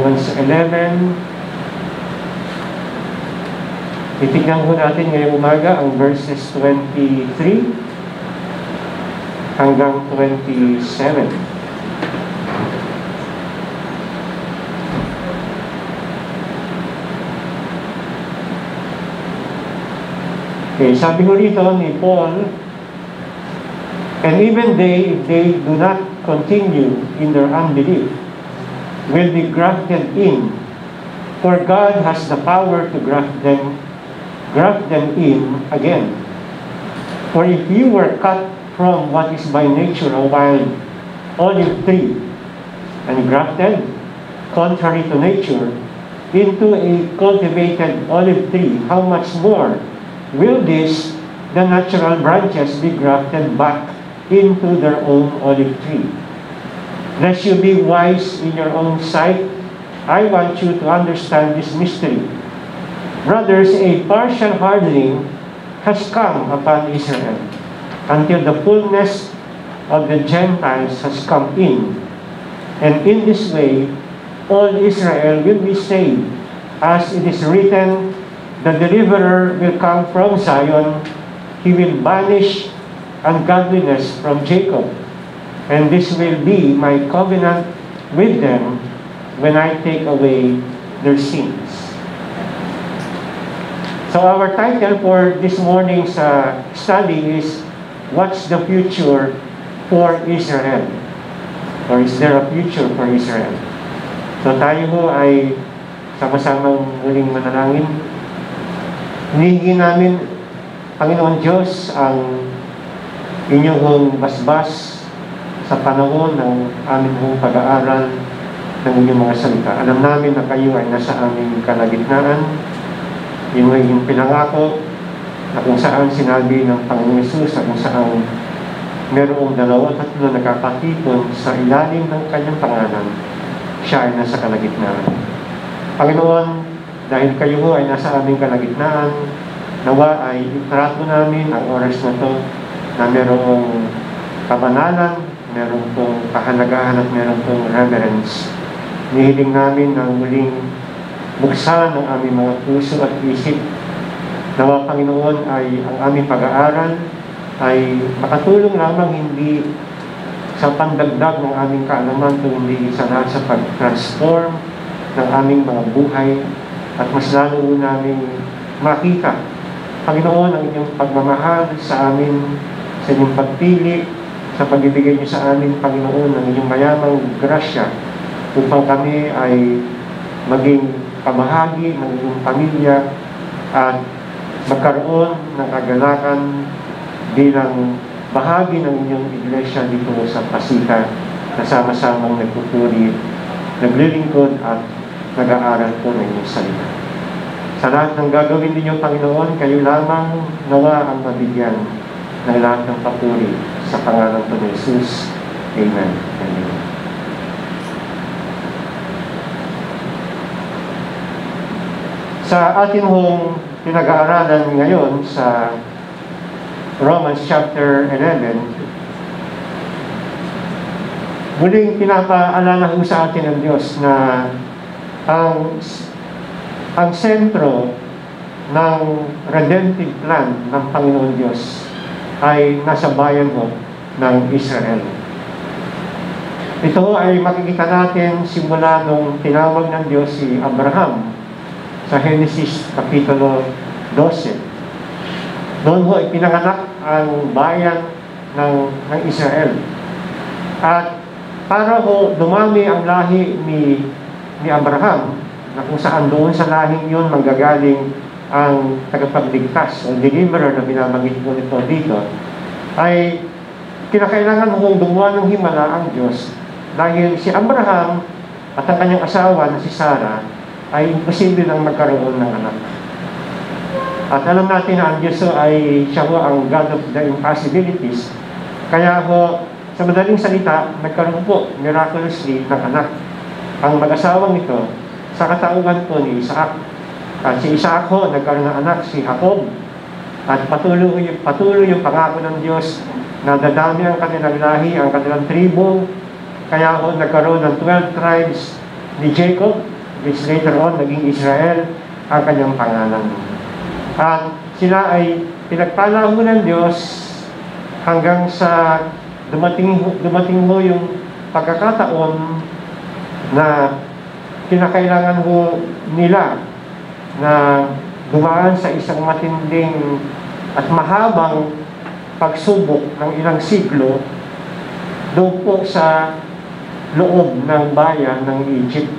Romans 11. Titignan po natin ngayong umaga ang verses 23 hanggang 27. Okay, sabi ko rito ni Paul, and even they, if they do not continue in their unbelief, will be grafted in, for God has the power to graft them in again. For if you were cut from what is by nature a wild olive tree, and grafted, contrary to nature, into a cultivated olive tree, how much more will these, the natural branches, be grafted back into their own olive tree? Lest you be wise in your own sight, I want you to understand this mystery. Brothers, a partial hardening has come upon Israel, until the fullness of the Gentiles has come in. And in this way, all Israel will be saved. As it is written, the deliverer will come from Zion, he will banish ungodliness from Jacob. And this will be my covenant with them when I take away their sins. So our title for this morning's study is, What's the Future for Israel? Or is there a future for Israel? So tayo ho ay sama-samang muling manalangin. Hinihingi namin, Panginoon Diyos, ang inyong basbas sa panahon ng aming hong pag-aaral ng inyong mga salita. Alam namin na kayo ay nasa aming kalagitnaan. Yung inyong pinangako na kung saan sinabi ng Panginoon Hesus na kung saan merong 2 o 3 nakakatipon sa ilalim ng kanyang pangalan, siya ay nasa kalagitnaan. Panginoon, dahil kayo ay nasa aming kalagitnaan, nawa ay itrato namin ang oras na to na merong kabanalan, merong pong kahalagahan at merong pong reverence. Nihiling namin na muling buksan ang aming mga puso at isip. Nawa, Panginoon, ay ang aming pag-aaral ay makatulong lamang hindi sa pandagdag ng aming kaalaman, kundi sa pag-transform ng aming mga buhay. At mas lalo namin makita, Panginoon, ang inyong pagmamahal sa amin, sa inyong pagpili, sa pagbibigay niyo sa amin, Panginoon, ng inyong mayamang grasya upang kami ay maging kabahagi ng inyong pamilya at magkaroon ng kagalakan bilang bahagi ng inyong iglesia dito sa Pasita na sama-samang nagpupuri, naglilingkod at nag-aaral po ng inyong salita. Sa lahat ng gagawin ninyo, Panginoon, kayo lamang nawa ang mabigyan ng lahat ng papuri sa pangalan po ni Jesus. Amen. Amen. Sa atin hong pinag-aaralan ngayon sa Romans chapter 11, muling pinapaalala ko sa atin ng Diyos na ang sentro ng redemptive plan ng Panginoon Diyos ay nasa bayan mo ng Israel. Ito ay makikita natin simula nung tinawag ng Diyos si Abraham sa Genesis Kapitulo 12. Doon ho ipinanganak ang bayan ng Israel. At para ho dumami ang lahi ni Abraham, na kung saan doon sa lahing yun manggagaling ang tagapagligtas o deliverer na binabanggit ko nito dito, ay kinakailangan mong gumawa ng himala ang Diyos dahil si Abraham at ang kanyang asawa na si Sarah ay imposible nang magkaroon ng anak. At alam natin na ang Diyos ay siya ho ang God of the impossibilities. Kaya ho, sa madaling salita, nagkaroon po miraculously ng anak ang mag-asawang ito sa katauhan po ni Isaac. At si Isaac ho, nagkaroon ng anak si Jacob. At patuloy yung pangako ng Diyos na dadami ang kanilang lahi, ang kanilang tribo. Kaya ho, nagkaroon ng 12 tribes ni Jacob. which later on naging Israel ang kanyang pangalan. At sila ay pinagpala mo ng Diyos hanggang sa dumating mo yung pagkakataon na kinakailangan mo nila na dumaan sa isang matinding at mahabang pagsubok ng ilang siglo doon po sa loob ng bayan ng Egypt.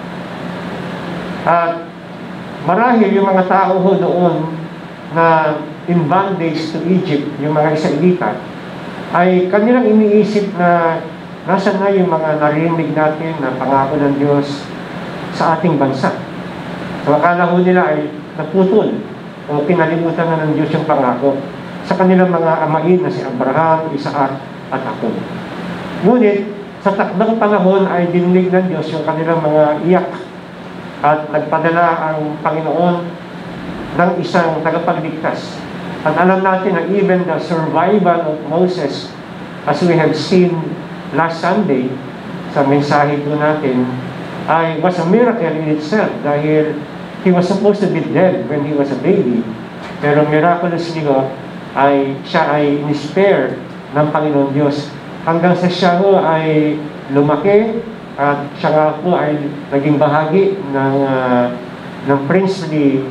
At marahil yung mga tao ho doon na in bondage to Egypt, yung mga Israelita, ay kanilang iniisip na nasaan na yung mga narinig natin na pangako ng Diyos sa ating bansa. So akala ho nila ay naputol o pinalimutan na ng Diyos yung pangako sa kanilang mga amain na si Abraham, Isaac at Jacob. Ngunit sa takdang panahon ay dininig ng Diyos yung kanilang mga iyak at nagpadala ang Panginoon ng isang tagapagligtas. At alam natin na even the survival of Moses, as we have seen last Sunday sa mensahe po natin, ay was a miracle in itself dahil he was supposed to be dead when he was a baby. Pero miraculously siya ay in-spare ng Panginoon Diyos hanggang sa siya ay lumaki at siya nga po ay naging bahagi ng princely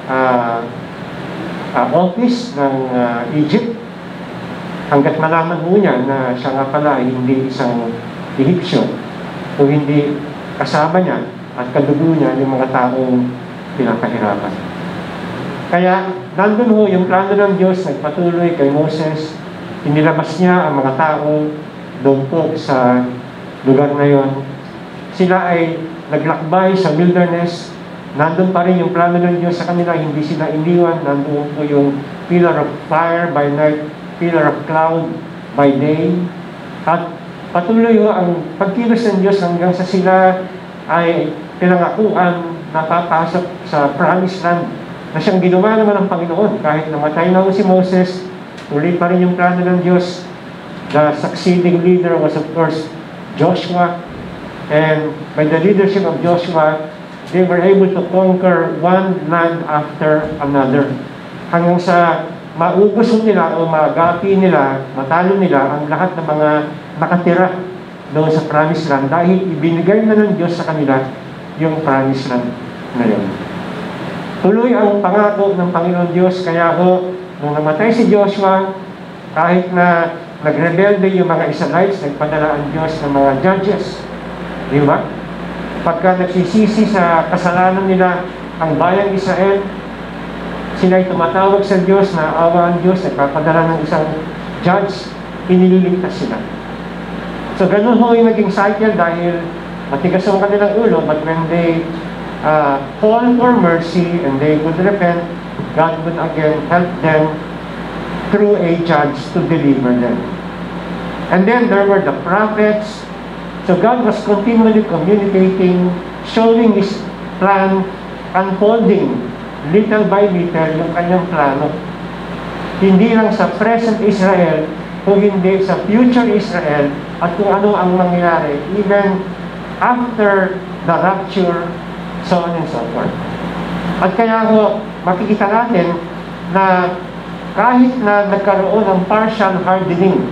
office ng Egypt hanggat malaman mo niya na siya nga pala ay hindi isang Egyptian o hindi kasama niya at kadugo niya yung mga taong pinapahirapan. Kaya nandun ho yung plano ng Diyos nagpatuloy kay Moses, inilabas niya ang mga tao doon po sa lugar na yon. Sila ay naglakbay sa wilderness, nandun pa rin yung plano ng Diyos sa kanila, hindi sila iniwan, nandun po yung pillar of fire by night, pillar of cloud by day, at patuloy ho ang pagkilos ng Diyos hanggang sa sila ay pinangakuan na papasok sa promised land na siyang ginawa naman ng Panginoon. Kahit namatay na si Moses, tuloy pa rin yung plano ng Diyos. The succeeding leader was of course Joshua, and by the leadership of Joshua, they were able to conquer one land after another. Hanggang sa maubos nila o magapi nila, matalo nila ang lahat ng mga nakatira doon sa promised land dahil ibinigay na ng Diyos sa kanila yung promised land na yun. Tuloy ang pangako ng Panginoon Diyos, kaya nung namatay si Joshua, kahit na nagrebelde yung mga Israelites, nagpadala ang Diyos ng mga judges. Di ba? Pagka nagsisisi sa kasalanan nila ang bayang Israel, sila ay tumatawag sa Diyos na awa ang Diyos, nagpapadala ng isang judge, inililigtas sila. So ganun ho yung naging cycle dahil matigas ang kanilang ulo, but when they call for mercy and they would repent, God would again help them through a judge to deliver them. And then there were the prophets. So God was continually communicating, showing His plan, unfolding little by little yung kanyang plano. Hindi lang sa present Israel, kung hindi sa future Israel, at kung ano ang mangyayari, even after the rapture, so on and so forth. At kaya makikita natin na kahit na nagkaroon ng partial hardening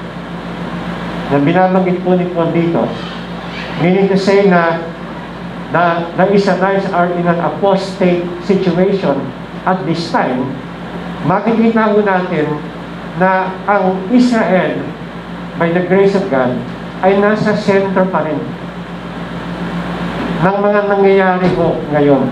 na binabanggit po ni Paul dito, meaning to say na the Israelites are in an apostate situation at this time, makikita po natin na ang Israel, by the grace of God, ay nasa center pa rin ng mga nangyayari po ngayon.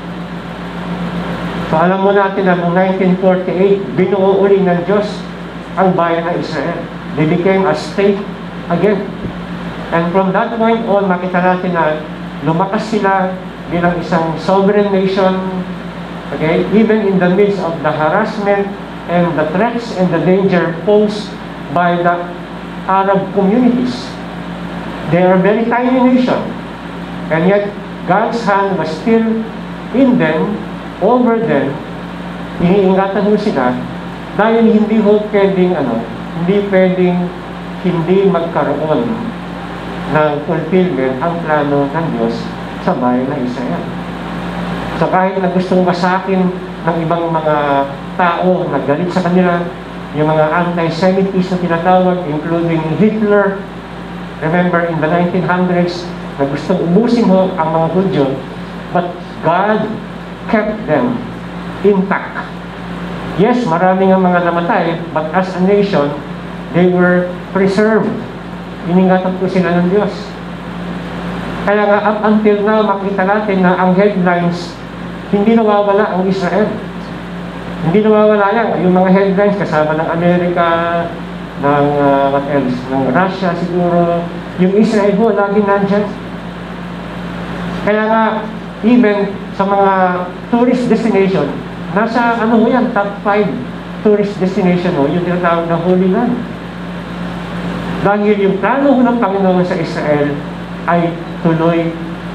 So alam mo natin na noong 1948, binuo uli ng Diyos ang bayan ng Israel. They became a state again. And from that point on, makita natin na lumakas sila bilang isang sovereign nation, okay, even in the midst of the harassment and the threats and the danger posed by the Arab communities. They are a very tiny nation, and yet God's hand was still in them, over them. Iniingatan mo sila dahil hindi pwedeng hindi magkaroon ng fulfillment ang plano ng Diyos sa bayan ng Israel. So kahit na gustong masakin ng ibang mga tao na galit sa kanila, yung mga anti-Semites na tinatawag, including Hitler, remember in the 1900s, na gustong ubusin ho ang mga Hudyo, but God kept them intact. Yes, maraming ang mga namatay, but as a nation, they were preserved. Iningatan po sila ng Diyos. Kaya nga, up until now, makita natin na ang headlines, hindi nawawala ang Israel. Hindi nawawala yan. Yung mga headlines, kasama ng Amerika, ng what else, ng Russia siguro, yung Israel ho, lagi nandyan. Kaya nga, even sa mga tourist destination, nasa ano ho yan, top 5 tourist destination ho, yung tinatawag na Holy Land. Dahil yung plano ho ng Panginoon sa Israel ay tuloy.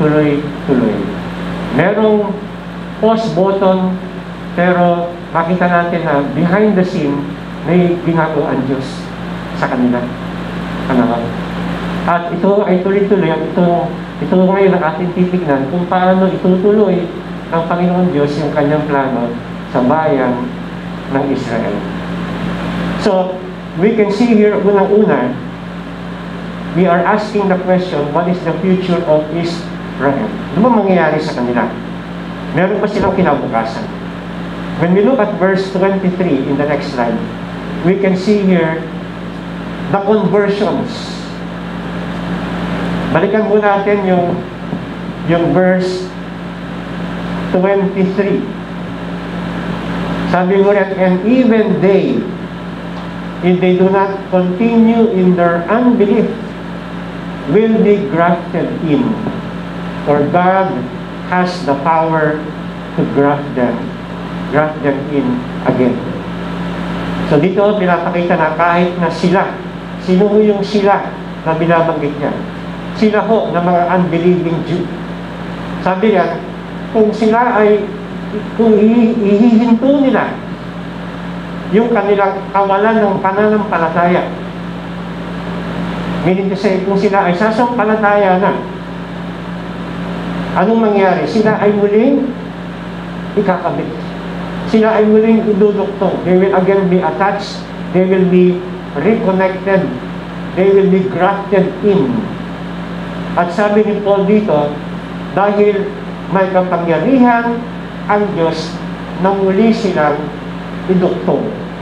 Merong pause button, pero makita natin na behind the scene, may ginagawa ang Diyos sa kanila. At ito ay tuloy-tuloy, at ito ngayon ang ating titignan kung paano itutuloy ng Panginoon Diyos yung kanyang plano sa bayan ng Israel. So, we can see here, unang-una, we are asking the question, what is the future of Israel? Ano ba mangyayari sa kanila? Meron ba silang kinabukasan? When we look at verse 23 in the next slide, we can see here the conversions. Balikan mo natin yung verse 23. Sabi mo rin, and even they, if they do not continue in their unbelief, will be grafted in. For God has the power to graft them in again. So dito pinapakita na kahit na sila, sino yung sila na binabanggit niya? Sila ho na mga unbelieving Jew. Sabi niya, kung sila ay, kung ihihinto nila yung kanilang kawalan ng pananampalataya, meaning to say, kung sila ay sasampalataya na, anong mangyari? Sila ay muling ikakabit. Sila ay muling iduduktong. They will again be attached. They will be reconnected. They will be grafted in. At sabi ni Paul dito, dahil may kapangyarihan ang Diyos na muli silang iduktong.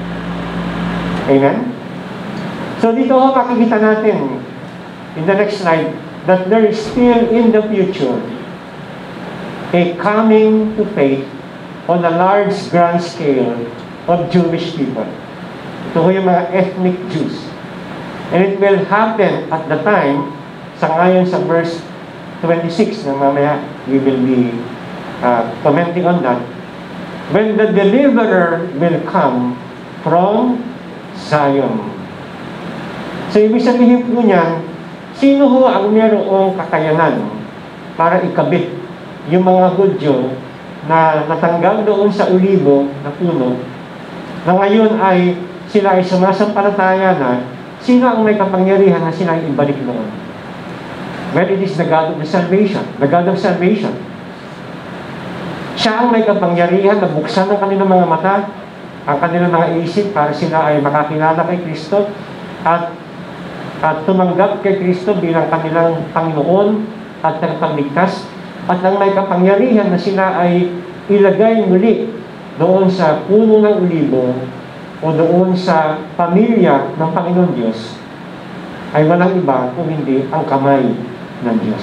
Amen? So dito makikita natin in the next slide that there is still in the future a coming to faith on a large grand scale of Jewish people. Ito ho yung mga ethnic Jews. And it will happen at the time, sa ngayon sa verse 26 na mamaya we will be commenting on that, when the deliverer will come from Zion. So ibig sabihin po niyan, sino ho ang mayroong kakayanan para ikabit yung mga Hudyo na natanggal doon sa olibo na puno, na ngayon ay sila ay sumasampalataya na, sino ang may kapangyarihan na sila ay ibalik noon? Well, it is the God of the salvation. The God of salvation. Siya ang may kapangyarihan na buksan ng kanilang mga mata, ang kanilang mga isip para sila ay makakilala kay Kristo at tumanggap kay Kristo bilang kanilang Panginoon at tagapagligtas, at ang may kapangyarihan na sila ay ilagay muli doon sa puno ng olibo o doon sa pamilya ng Panginoon Diyos, ay walang iba kung hindi ang kamay ng Diyos.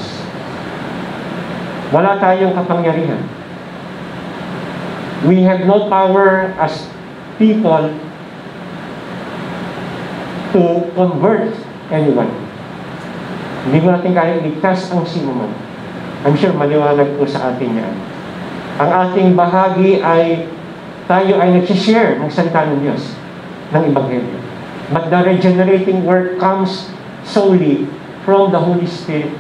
Wala tayong kapangyarihan. We have no power as people to convert anyone. Hindi mo natin kaya iligtas ang sinuman. I'm sure maliwanag po sa atin yan. Ang ating bahagi ay tayo ay nagsishare ng salita ng Diyos, ng Ebanghelyo. But the regenerating work comes solely from the Holy Spirit.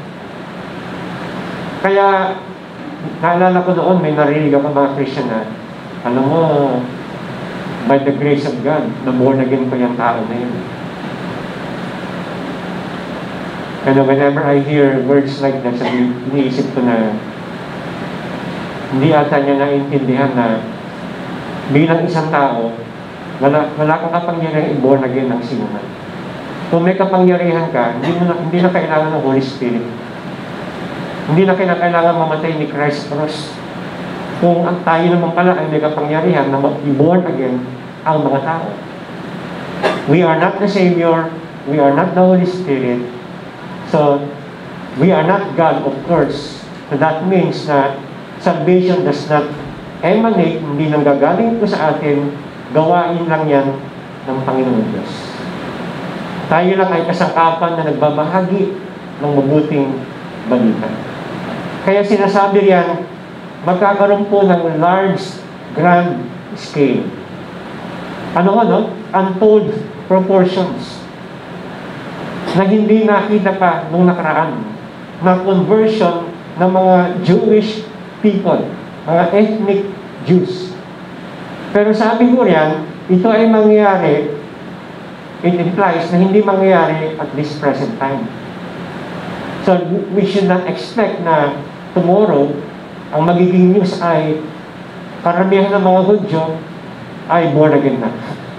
Kaya, naalala ko noon, may narinig ako mga Christian na, alam mo, by the grace of God, na-born again ko yung tao na yun. And whenever I hear words like that, iniisip ko na, Hindi ata niya naintindihan na bilang isang tao, wala kang kapangyarihan i-born again ng sinuman. Kung may kapangyarihan ka, hindi na kailangan ng Holy Spirit. Hindi na kailangan mamatay ni Christ Cross. Kung ang tayo naman pala ay may kapangyarihan na i-born again ang mga tao. We are not the Savior, we are not the Holy Spirit, so we are not God, of course. So that means na salvation does not emanate, hindi nang gagaling po sa atin, gawain lang yan ng Panginoon Diyos. Tayo lang ay kasangkapan na nagbabahagi ng mabuting balita. Kaya sinasabi riyan, magkakaroon po ng large, grand scale. Untold proportions na hindi nakita pa nung nakaraan na conversion ng mga Jewish people, mga ethnic Jews. Pero sabi ko riyan, ito ay mangyayari, it implies na hindi mangyayari at this present time. So we should not expect na tomorrow, ang magiging news ay karamihan ng mga Hudyo ay born again na.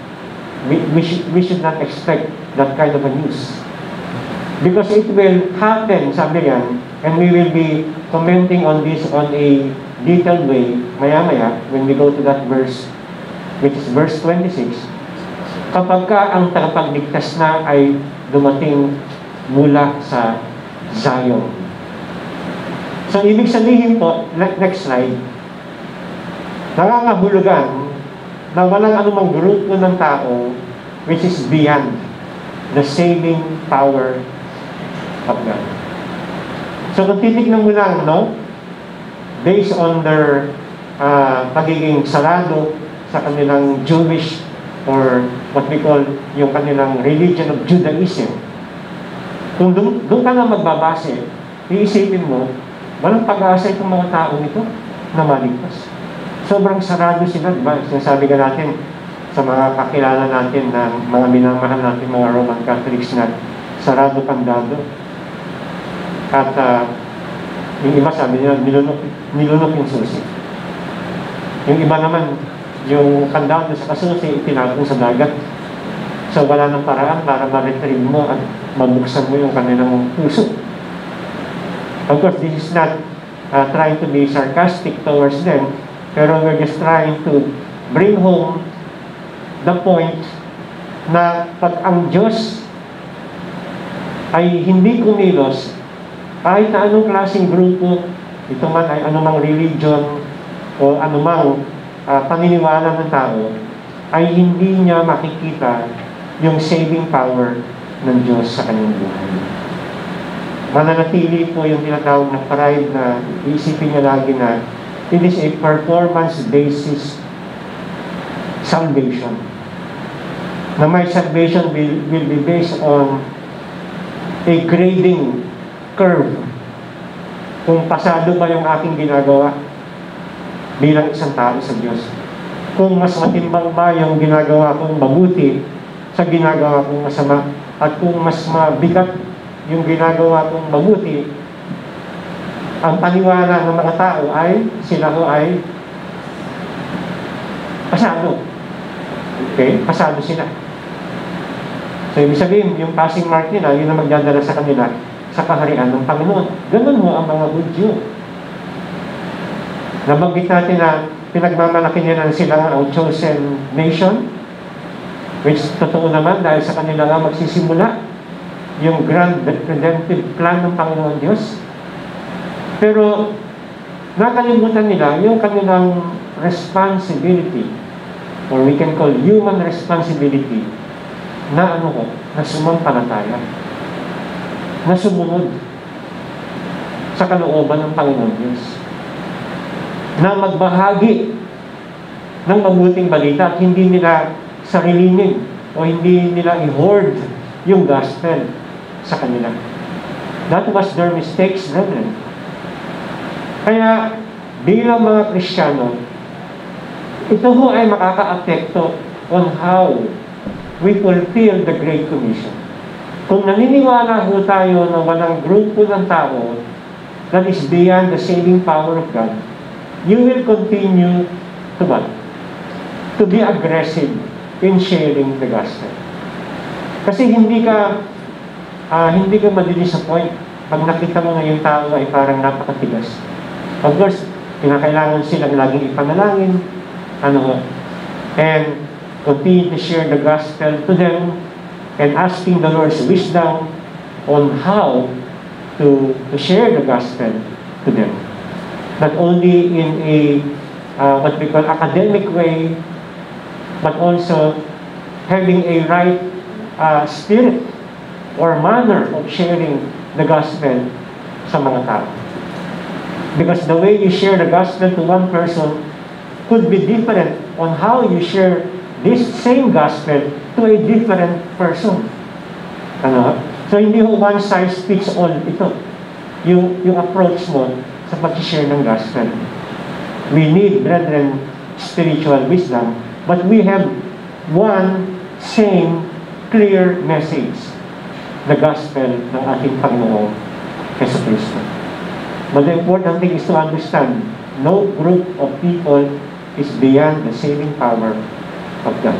We should not expect that kind of a news. Because it will happen, sabi yan, and we will be commenting on this on a detailed way, maya-maya, when we go to that verse, which is verse 26, kapag ka ang tagapagligtas na ay dumating mula sa Zion. So, ibig sabihin po, next slide, nangangahulugan na walang anumang grupo ng tao which is beyond the saving power of God. So, kung titignan mo lang, based on their pagiging sarado sa kanilang Jewish or what we call yung kanilang religion of Judaism, kung doon ka na magbabase, iisipin mo, walang pag-asa itong mga tao nito na maligtas. Sobrang sarado sila, diba? Sinasabi ka natin sa mga kakilala natin na mga minamahal natin, mga Roman Catholics na sarado kandado. At yung iba sabi nila, nilunok yung susi. Yung iba naman, yung kandado sa kasusi, itinapon sa dagat. So wala nang paraan para ma-retrieve mo at mabuksan mo yung kanilang puso. Of course, this is not trying to be sarcastic towards them, pero we're just trying to bring home the point na pag ang Diyos ay hindi kumilos, kahit na anong klaseng grupo, ito man ay anumang religion o anumang paniniwala ng tao, ay hindi niya makikita yung saving power ng Diyos sa kanyang buhay. Mananatili po yung tinatawag na pride na iisipin niya lagi na it is a performance basis salvation. Na my salvation will be based on a grading curve. Kung pasado ba yung aking ginagawa bilang isang tao sa Diyos. Kung mas matimbang ba yung ginagawa kong mabuti sa ginagawa kong masama. At kung mas mabigat yung ginagawa kong mabuti, ang paniwala ng mga tao ay sila ko ay pasado. Okay? Pasado sila. So, ibig sabihin, yung passing mark nila, yun ang magdadala sa kanila sa kaharian ng Panginoon. Ganun mo ang mga Hudyo. Nabanggit natin na pinagmamalaki nila sila ang chosen nation, which totoo naman dahil sa kanila nga magsisimula yung grand redemptive plan ng Panginoon Diyos. Pero nakalimutan nila yung kanilang responsibility, or we can call human responsibility, na na sumampalataya, na sumunod sa kalooban ng Panginoon Diyos, na magbahagi ng mabuting balita at hindi nila sarilinin o hindi nila i-hoard yung gospel sa kanila. That was their mistakes, brethren. Kaya, bilang mga Kristiyano, ito ho ay makaka-apekto on how we fulfill the Great Commission. Kung naniniwala ho tayo na walang grupo ng tao that is beyond the saving power of God, you will continue to what? To be aggressive in sharing the gospel. Kasi hindi ka madidisappoint pag nakita mo na yung tao ay parang napakatigas. Of course, kinakailangan silang laging ipanalangin, and continue to share the gospel to them and asking the Lord's wisdom on how to share the gospel to them. Not only in a what we call academic way, but also having a right spirit or manner of sharing the gospel sa mga tao. Because the way you share the gospel to one person could be different on how you share this same gospel to a different person. So hindi ho one size fits all ito. Yung approach mo sa pag-share ng gospel. We need, brethren, spiritual wisdom, but we have one same clear message, the gospel ng ating Panginoong Jesucristo. But the important thing is to understand, no group of people is beyond the saving power of God.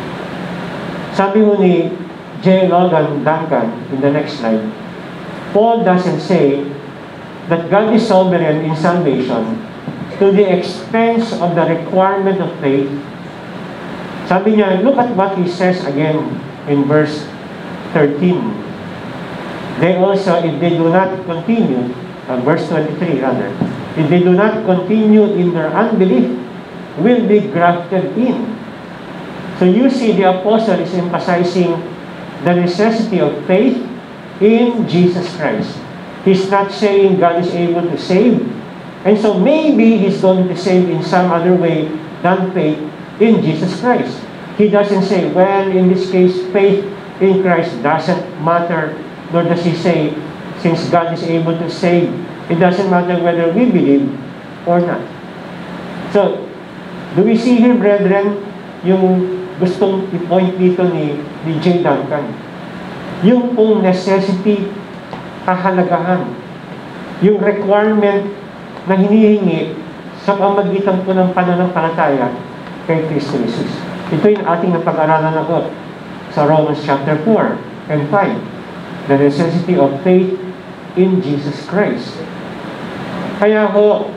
Sabi mo ni J. Logan Duncan in the next slide, Paul doesn't say that God is sovereign in salvation to the expense of the requirement of faith. Sabi niya, look at what he says again in verse 13. They also, if they do not continue, verse 23 rather, if they do not continue in their unbelief, will be grafted in. So you see the apostle is emphasizing the necessity of faith in Jesus Christ. He's not saying God is able to save. And so maybe He's going to save in some other way than faith in Jesus Christ. He doesn't say, well, in this case, faith in Christ doesn't matter. Nor does He say, since God is able to save, it doesn't matter whether we believe or not. So, do we see here, brethren, yung gustong i-point dito ni J. Duncan? Yung pong necessity, kahalagahan, yung requirement na hinihingi sa pamagitan po ng pananampalataya kay Kristo Jesus. Ito yung ating napag-aralan ako sa Romans chapter 4 and 5. The necessity of faith in Jesus Christ. Kaya ho,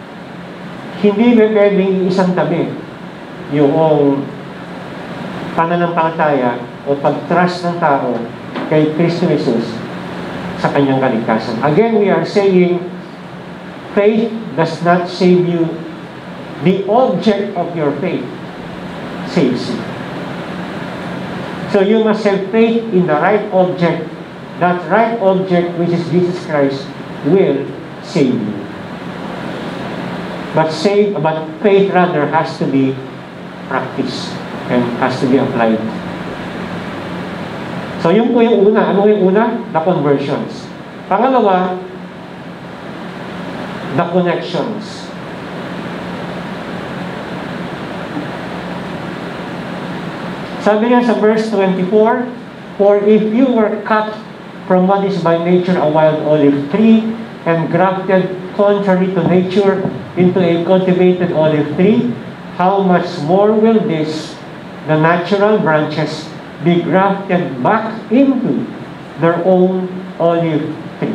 hindi ba pwedeng isang tabi yung pananampalataya o pag-trust ng tao kay Kristo Jesus sa kanyang kaligtasan. Again, we are saying, faith does not save you. The object of your faith saves you. So you must have faith in the right object. That right object, which is Jesus Christ, will save you. But faith rather has to be practiced and has to be applied. So yun po yung una. Ano yung una? The conversions. Pangalawa, the connections. Sabi niya sa verse 24, for if you were cut from what is by nature a wild olive tree and grafted contrary to nature into a cultivated olive tree, how much more will this, the natural branches, be grafted back into their own olive tree?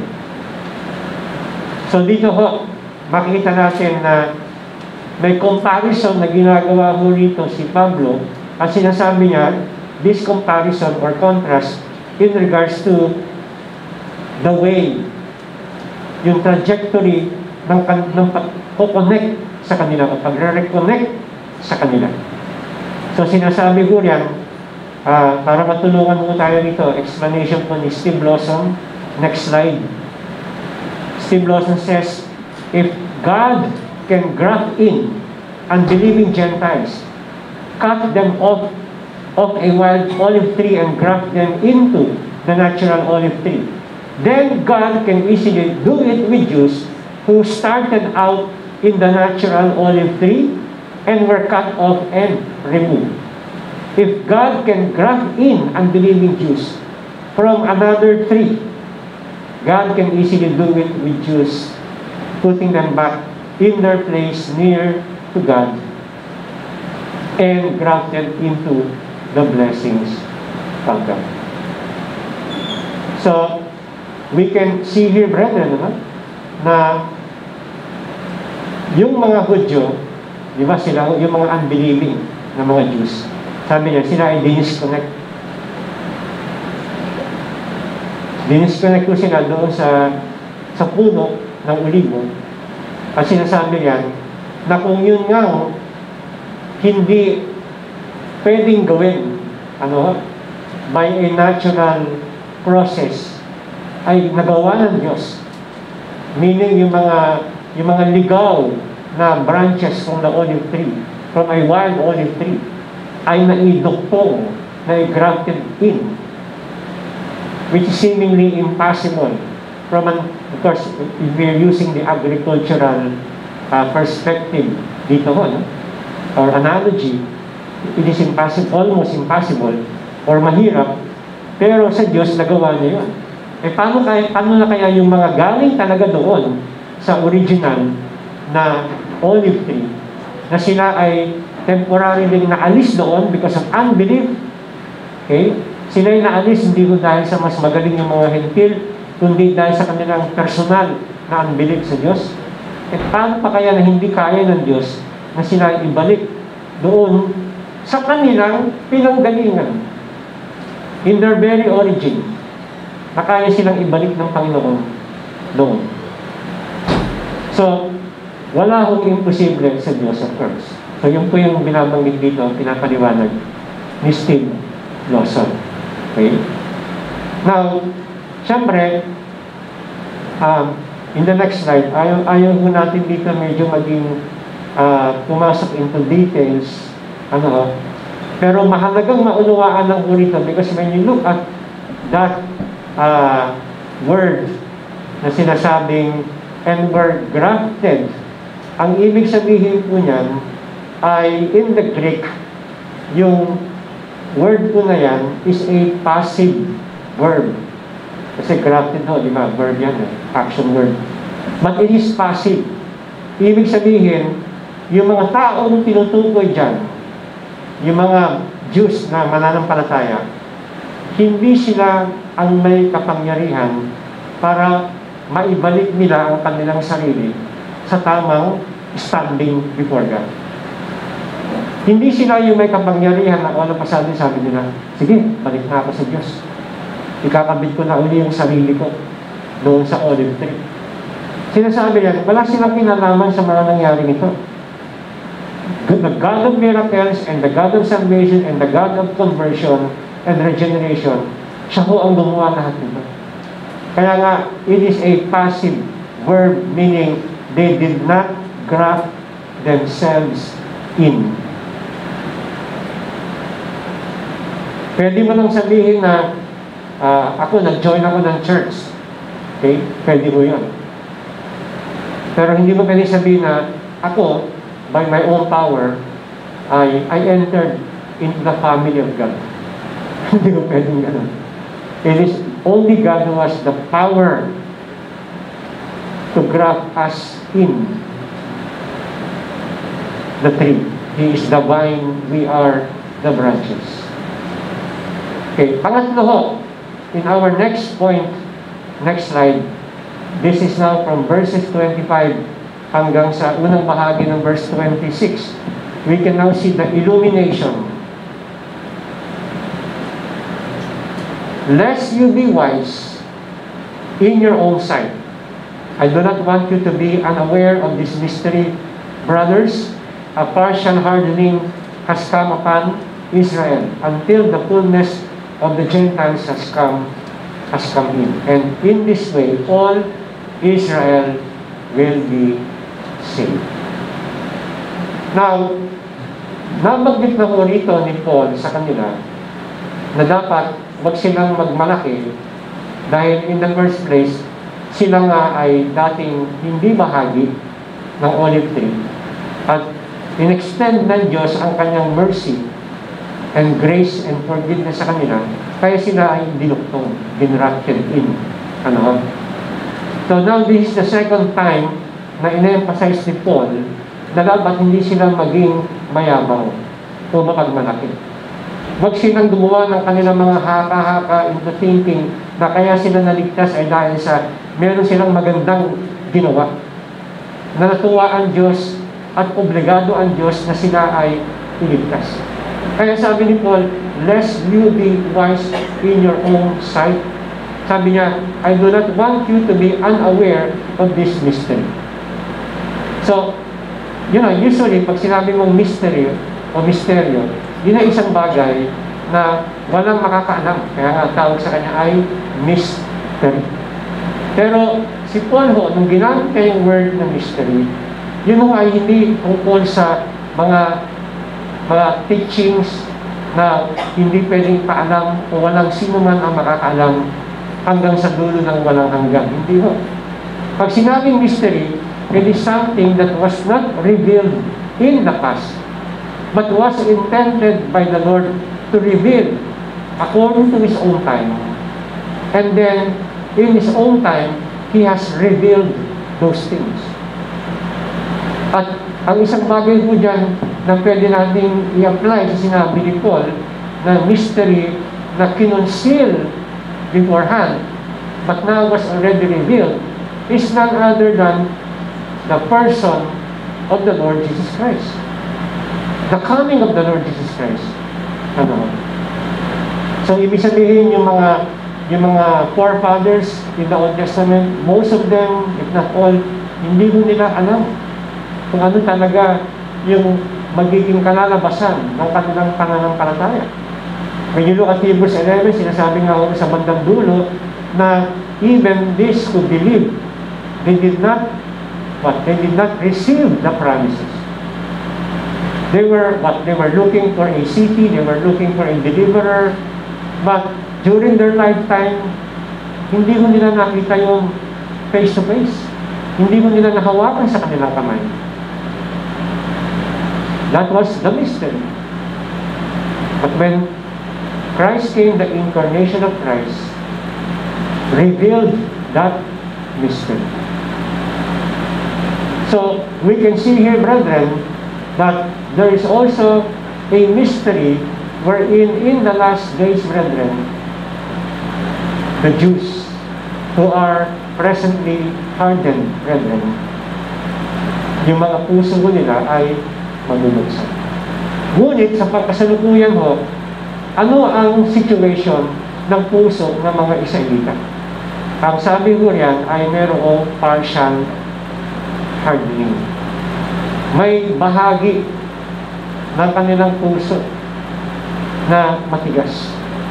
So dito ho, makita natin na may comparison na ginagawa ho rito si Pablo at sinasabi niya, this comparison or contrast in regards to the way, yung trajectory ng pag-connect sa kanila, pag-reconnect sa kanila. So sinasabi ko yan, para matulungan mo tayo nito, explanation po ni Steve Lawson. Next slide. Steve Lawson says, if God can graft in unbelieving Gentiles, cut them off a wild olive tree and graft them into the natural olive tree, then God can easily do it with Jews who started out in the natural olive tree and were cut off and removed. If God can graft in unbelieving Jews from another tree, God can easily do it with Jews, putting them back in their place near to God and grafted into the blessings of God. So, we can see here, brethren, na yung mga Hudyo, di ba sila, yung mga unbelieving na mga Jews, sabi niya, sila ay dinisconnect. Dinisconnect ko sila doon sa puno ng olibo. At sinasabi yan, na kung yun nga, hindi pwedeng gawin, by a natural process, ay nagawa ng Diyos. Meaning yung mga ligaw na branches from the olive tree, from a wild olive tree, ay naidugtong, na-grafted in, which is seemingly impossible of course, if we're using the agricultural perspective dito, or analogy, it is impossible, almost impossible, or mahirap, pero sa Diyos nagawa niya yun. Paano na kaya yung mga galing talaga doon sa original na olive tree, na sila ay temporarily naalis doon because of unbelief? Okay? Sila ay naalis hindi ko dahil sa mas magaling yung mga hentil, kundi dahil sa kanilang personal na unbelief sa Diyos. Paano pa kaya na hindi kaya ng Diyos na sila ay ibalik doon sa kanilang pinanggalingan, in their very origin, na kaya silang ibalik ng Panginoon doon. So, wala hong imposible sa Diyos, of course. So, yun po yung binabanggit dito, pinapaliwanag ni Steve Lawson. Okay? Now, syempre, in the next slide, ayaw ko natin dito medyo maging pumasok into details, pero mahalagang maunawaan ng urito because when you look at that word na sinasabing and were grafted, ang ibig sabihin po niyan ay in the Greek, yung word po na yan is a passive verb. Kasi grafted di ba? Verb yan, action word. But it is passive. Ibig sabihin, yung mga taong tinutukoy dyan, yung mga Jews na mananampalataya, hindi sila ang may kapangyarihan para maibalik nila ang kanilang sarili sa tamang standing before God. Hindi sila yung may kapangyarihan na ano pa sabi nila, sige, balik na ako sa Diyos. Ikakabit ko na uli yung sarili ko doon sa olive tree. Sinasabi yan, wala silang kinalaman sa mga nangyari nito. The God of miracles and the God of salvation and the God of conversion and regeneration, siya ho ang gumawa lahat nito. Kaya nga, it is a passive verb, meaning they did not graft themselves in. Pwede mo lang sabihin na nag-join ako ng church. Okay? Pwede mo yun. Pero hindi mo pwede sabihin na ako, by my own power, I entered into the family of God. Hindi mo pwedeng gano'n. It is only God who has the power to graft us in the tree. He is the vine, we are the branches. Okay, pangatlo ho, in our next point, next slide, this is now from verses 25 hanggang sa unang bahagi ng verse 26. We can now see the illumination. Lest you be wise in your own sight. I do not want you to be unaware of this mystery, brothers. A partial hardening has come upon Israel until the fullness of the Gentiles has come in. And in this way, all Israel will be saved. Now, nabanggit na po rito ni Paul sa kanila na dapat wag silang magmalaki dahil in the first place, sila nga ay dating hindi bahagi ng olive tree. At in-extend ng Diyos ang kanyang mercy and grace and forgiveness sa kanila, kaya sila ay dinuktong, dinrafted in. So now this is the second time na ine-emphasize ni Paul na dapat hindi sila maging mayabang o mapagmalaki. Huwag silang gumawa ng kanilang mga haka-haka into thinking na kaya sila naligtas ay dahil sa meron silang magandang ginawa. Na natuwa ang Diyos at obligado ang Diyos na sila ay iligtas. Kaya sabi ni Paul, lest you be wise in your own sight. Sabi niya, I do not want you to be unaware of this mystery. So, usually, pag sinabi mong mystery o misteryo, yun ay isang bagay na walang makakaalam. Kaya nga, tawag sa kanya ay mystery. Pero si Paul ho, nung ginamit niya yung word na mystery, yun ho ay hindi tungkol sa mga teachings na hindi pwedeng paalam o walang sino man ang makakaalam hanggang sa dulo ng walang hanggan. Hindi ho. Pag sinabing mystery, it is something that was not revealed in the past, but was intended by the Lord to reveal according to His own time. And then, in His own time, He has revealed those things. At ang isang bagay po dyan na pwede nating i-apply sa sinabi ni Paul na mystery na kinonceal beforehand but now was already revealed is none other than the person of the Lord Jesus Christ. The coming of the Lord Jesus Christ. So, ibig sabihin yung mga forefathers in the Old Testament, most of them, if not all, hindi ko nila alam kung ano talaga yung magiging kalalabasan ng kanilang pananampalataya. When you look at Hebrews 11, sinasabi nga ako sa bandang dulo na even this who believe, they did not receive the promises. They were looking for a city, they were looking for a deliverer, but during their lifetime, hindi ko nila nakita yung face-to-face. Hindi ko nila nahawakan sa kanilang kamay. That was the mystery. But when Christ came, the incarnation of Christ revealed that mystery. So, we can see here, brethren, that there is also a mystery wherein in the last days, brethren, the Jews who are presently hardened, brethren, yung mga puso nila ay malulugsan. Ngunit sa pagkasalukuyan ho, ano ang situation ng puso ng mga Israelita? Ang sabi ko riyan ay mayroong partial hardening. May bahagi ng kanilang puso na matigas.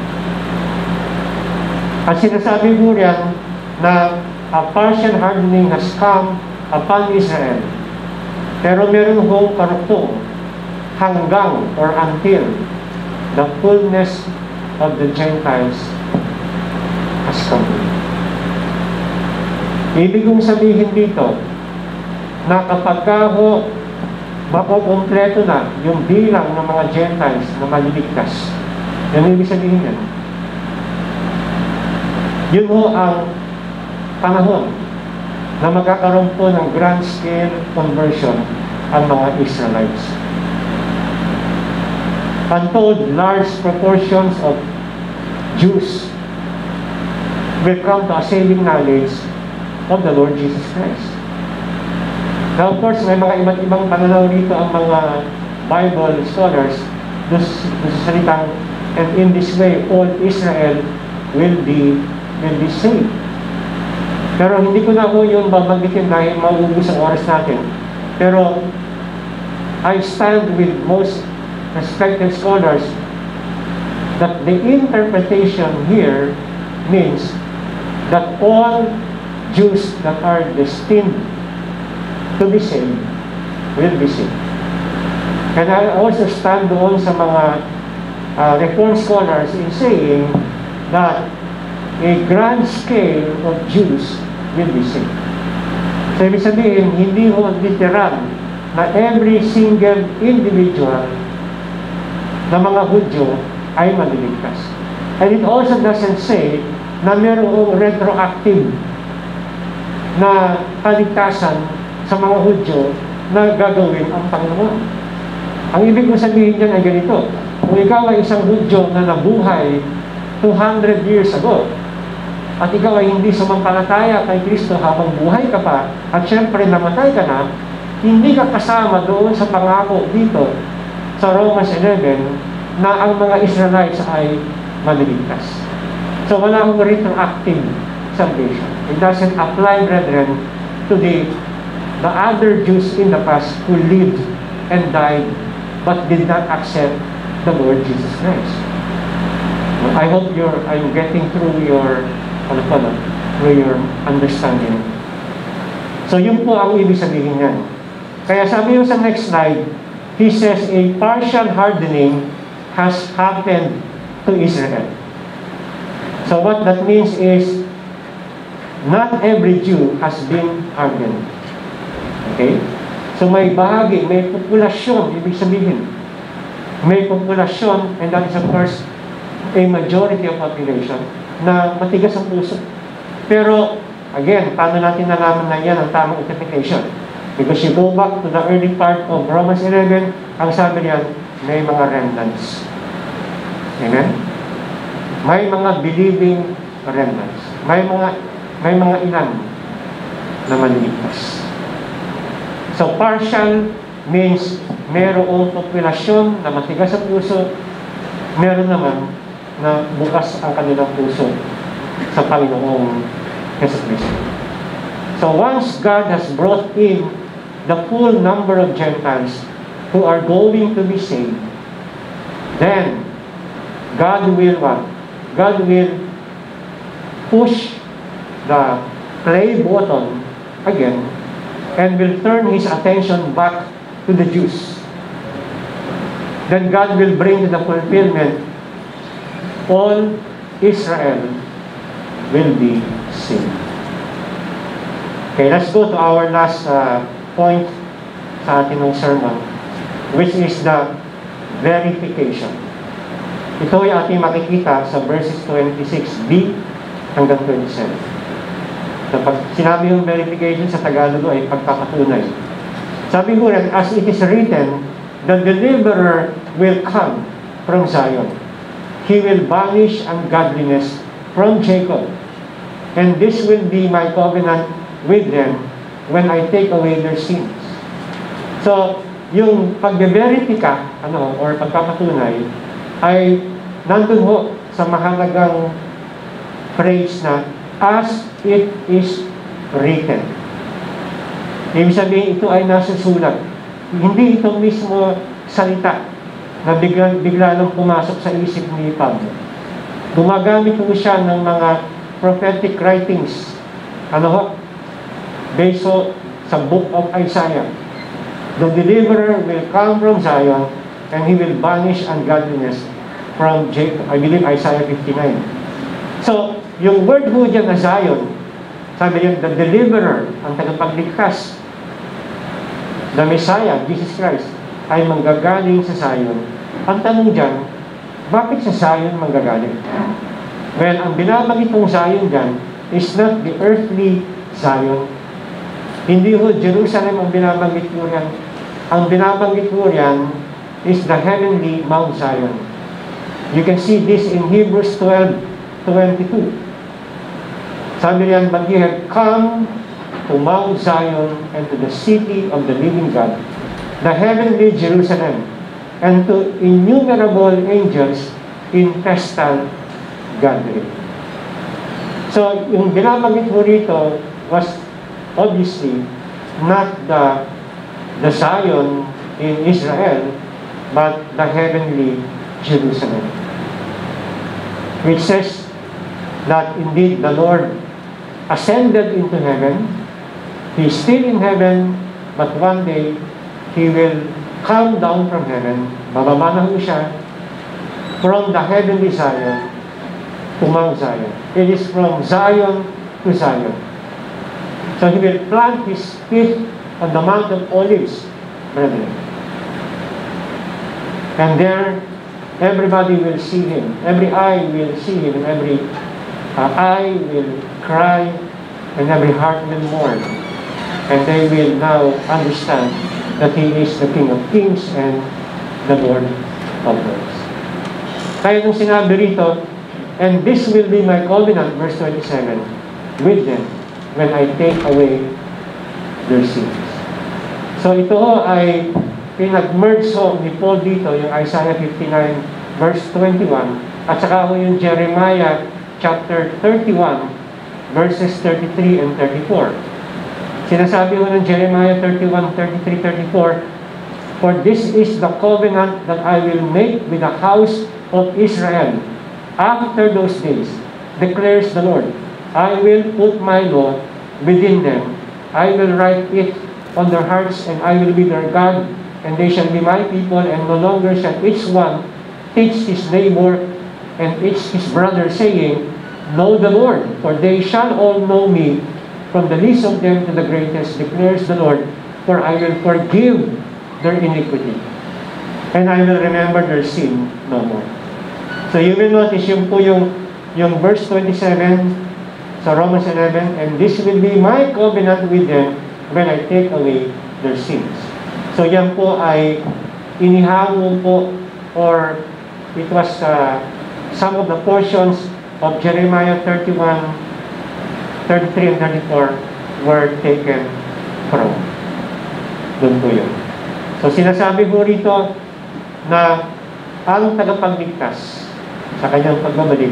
At sinasabi ko riyan na a partial hardening has come upon Israel. Pero meron hong karugtong hanggang or until the fullness of the Gentiles has come. Ibig kong sabihin dito na kapag ho makukumpleto na yung bilang ng mga Gentiles na maliligtas, yan ibig sabihin yan. Yun ho ang panahon na magkakaroon po ng grand scale conversion ang mga Israelites. Untold large proportions of Jews will come to a saving knowledge of the Lord Jesus Christ. Now, of course, may mga iba't ibang pananaw rito ang mga Bible scholars doon sa salitang, and in this way, all Israel will be saved. Pero hindi ko na po yung babanggitin dahil mauubos ang oras natin. Pero I stand with most respected scholars that the interpretation here means that all Jews that are destined to be saved will be saved. And I also stand doon sa mga Reformed scholars in saying that a grand scale of Jews will be saved. So, ibig sabihin, hindi ho literal na every single individual na mga Hudyo ay maliligtas. And it also doesn't say na mayroong retroactive na kaligtasan sa mga Hudyo na gagawin ang Panginoon. Ang ibig mo sabihin dyan ay ganito: kung ikaw ay isang Hudyo na nabuhay 200 years ago, at ikaw ay hindi sumampalataya kay Kristo habang buhay ka pa, at syempre namatay ka na, hindi ka kasama doon sa pangako dito sa Romans 11 na ang mga Israelites ay maliligtas. So wala akong retroactive salvation. It doesn't apply, brethren, to the other Jews in the past who lived and died but did not accept the Lord Jesus Christ. I hope I'm getting through your understanding. So yun po ang ibig sabihin niyan. Kaya sabi mo sa next slide, he says a partial hardening has happened to Israel. So what that means is, not every Jew has been hardened. Okay? So may bahagi, may populasyon, ibig sabihin. May populasyon, and that is of course a majority of population, na matigas ang puso. Pero, again, paano natin nalaman na yan ang tamang interpretation? Because you go back to the early part of Romans 11, ang sabi niyan, may mga remnants. Amen? May mga believing remnants. May mga ilan na maliligtas. So, partial means mayroong populasyon na matigas ang puso, meron naman na bukas ang kanilang puso sa Panginoong Jesucristo. So, once God has brought in the full number of Gentiles who are going to be saved, then God will what? God will push the play button again and will turn His attention back to the Jews. Then God will bring to the fulfillment, all Israel will be saved. Okay, let's go to our last point sa ating sermon, which is the verification. Ito ay ating makikita sa verses 26b hanggang 27. So, pag sinabi yung verification sa Tagalog ay pagpapatunay. Sabi ko rin, as it is written, the deliverer will come from Zion. He will banish ungodliness from Jacob. And this will be my covenant with them when I take away their sins. So, yung pag-verify or pagpapatunay, ay nandun ho sa mahalagang phrase na, as it is written. Ibig sabihin, ito ay nasusulat. Hindi ito mismo salita na bigla lang pumasok sa isip ni Pablo. Gumagamit po siya ng mga prophetic writings. Based sa book of Isaiah. The deliverer will come from Zion and he will banish ungodliness from Jacob. I believe Isaiah 59. So, yung word mo dyan na Zion, sabi niya, the deliverer, ang tagapagligtas, the Messiah, Jesus Christ, ay manggagaling sa Zion. Ang tanong dyan, bakit sa Zion manggagaling? Well, ang binabanggit ng Zion dyan is not the earthly Zion. Hindi ho Jerusalem ang binabanggit mo yan. Ang binabanggit mo yan is the heavenly Mount Zion. You can see this in Hebrews 12:22. Sabi niyan, but ye have come to Mount Zion and to the city of the living God, the heavenly Jerusalem, and to innumerable angels in festal gathering. So, yung binabanggit mo rito was obviously not the Zion in Israel, but the heavenly Jerusalem, which says that indeed the Lord ascended into heaven. He is still in heaven, but one day He will come down from heaven. Bababa na ho siya from the heavenly Zion to Mount Zion. It is from Zion to Zion. So He will plant His feet on the Mount of Olives, brethren. And there, everybody will see Him. Every eye will see Him, and every eye will cry, and every heart will mourn. And they will now understand that He is the King of Kings and the Lord of Lords. Kaya nung sinabi rito, and this will be my covenant, verse 27, with them when I take away their sins. So ito ay pinag-merge ni Paul dito, yung Isaiah 59, verse 21, at saka yung Jeremiah chapter 31, verses 33 and 34. Sinasabi ko ng Jeremiah 31, 33, 34, for this is the covenant that I will make with the house of Israel after those days, declares the Lord. I will put my law within them. I will write it on their hearts, and I will be their God, and they shall be my people, and no longer shall each one teach his neighbor and each his brother, saying, know the Lord, for they shall all know me, from the least of them to the greatest, declares the Lord, for I will forgive their iniquity, and I will remember their sin no more. So you will notice yung verse 27 sa Romans 11, and this will be my covenant with them when I take away their sins. So yan po ay inihawo po, or it was some of the portions of Jeremiah 31, 33 and 34 were taken from. Doon po yun. So sinasabi po rito na ang tagapagligtas sa kanyang pagbabalik,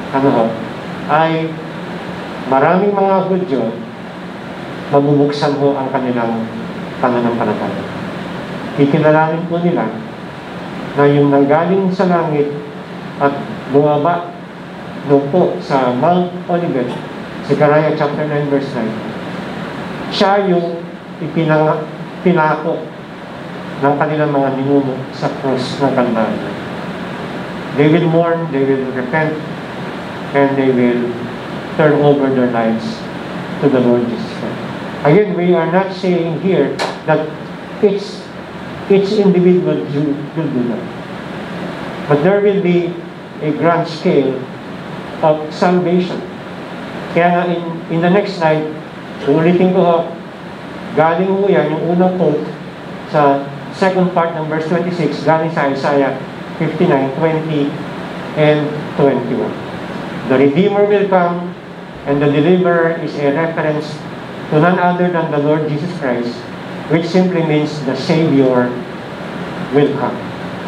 ay maraming mga Hudyo, mabubuksan ho ang kanilang pananampalataya. Kikilalanin po nila na yung nanggaling sa langit at bumaba doon po sa Mount Olivet, Zechariah chapter 9 verse 9, siya yung pinako ng kanilang mga ninuno sa cross ng Kalbaryo. They will mourn, they will repent, and they will turn over their lives to the Lord Jesus Christ. Again, we are not saying here that each individual Jew will do that. But there will be a grand scale of salvation. Kaya in the next slide, ulitin ko ho, galing mo yan, yung unang quote sa second part ng verse 26, galing sa Isaiah 59, 20, and 21. The Redeemer will come, and the Deliverer is a reference to none other than the Lord Jesus Christ, which simply means the Savior will come.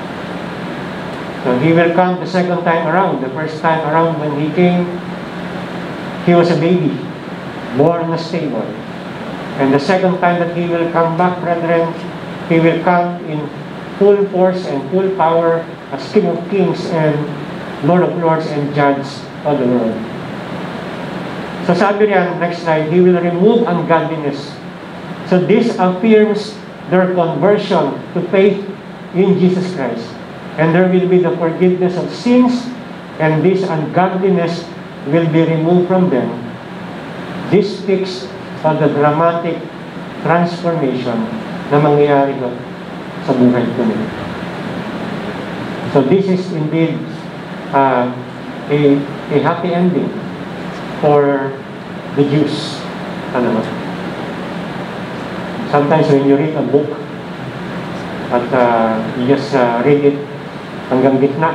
So He will come the second time around. The first time around when He came, He was a baby, born in a stable. And the second time that He will come back, brethren, He will come in full force and full power as King of Kings and Lord of Lords and Judge of the world. So sabi riyan, next slide, He will remove ungodliness. So this affirms their conversion to faith in Jesus Christ. And there will be the forgiveness of sins, and this ungodliness will be removed from them. This speaks of the dramatic transformation na mangyayari sa buhay ko nila. So this is indeed a happy ending for the Jews. Sometimes when you read a book at you just read it hanggang gitna,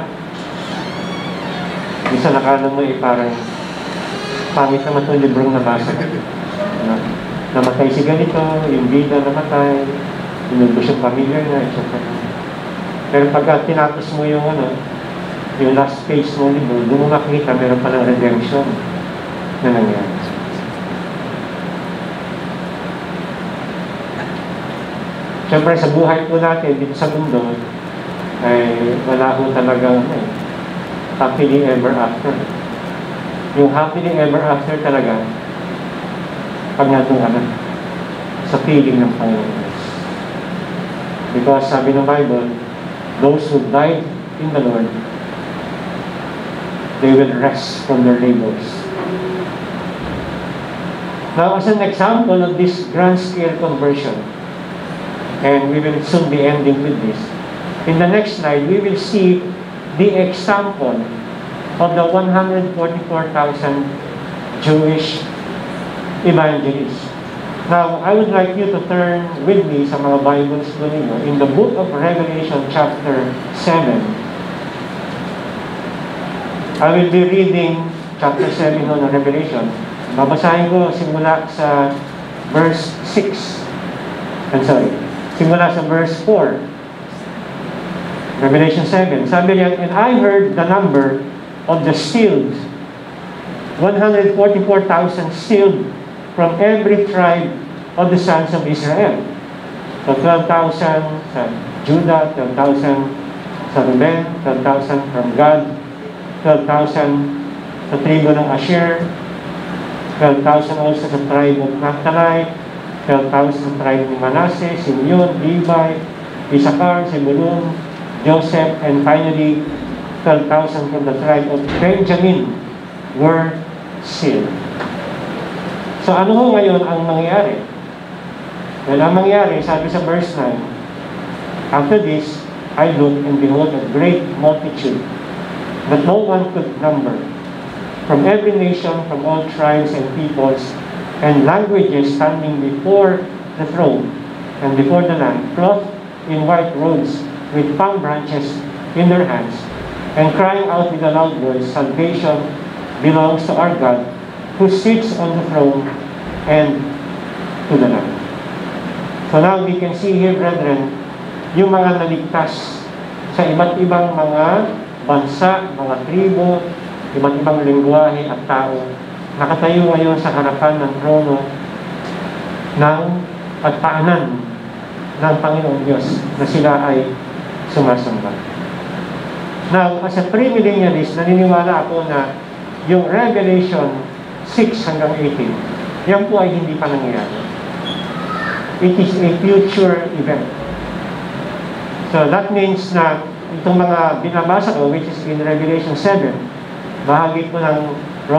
isa nakala mo parang pangit naman itong librong nabasa. Namatay si ganito, yung bida namatay, inubos yung pamilya na, etc. Pero pagka tinapos mo yung yung last page ng libro, doon mo makikita meron palang redemption na nangyari. Siyempre sa buhay po natin dito sa mundo ay wala ko talagang happily ever after. Yung happily ever after talaga pag natong sa feeling ng Panginoon. Because sabi ng Bible, those who died in the Lord, they will rest from their labors. Now, as an example of this grand scale conversion, and we will soon be ending with this, in the next slide, we will see the example of the 144,000 Jewish evangelists. Now, I would like you to turn with me sa mga Bibles ko ninyo in the book of Revelation chapter 7. I will be reading chapter 7 ng Revelation. Babasahin ko simula sa verse 6. Simula sa verse 4. Revelation 7. Sabi niya, and I heard the number of the sealed, 144,000 sealed from every tribe of the sons of Israel. So 12,000 sa Judah, 12,000 sa Reuben, 12,000 from Gad, 12,000 sa tribo ng Asher, 12,000 also sa tribe of Naphtali, 12,000 sa tribe ni Manasseh, Simeon, Levi, Issachar, Zebulun, Joseph, and finally 12,000 from the tribe of Benjamin were sealed. So ano ho ngayon ang mangyayari? Well, ang mangyayari, sabi sa verse 9, after this, I looked and behold a great multitude that no one could number, from every nation, from all tribes and peoples and languages, standing before the throne and before the Lamb, clothed in white robes with palm branches in their hands, and crying out with a loud voice, salvation belongs to our God, who sits on the throne and to the Lamb. So now we can see here, brethren, yung mga naligtas sa iba't ibang mga bansa, mga tribo, iba't ibang lengguwahe at tao, nakatayo ngayon sa harapan ng trono ng pagpaanan ng Panginoong Diyos na sila ay sumasamba. Now, as a premillennialist, naniniwala ako na yung Revelation 6 hanggang 18, yan po ay hindi pa nangyayari. It is a future event. So that means na itong mga binabasa ko, which is in Revelation 7, bahagi po ng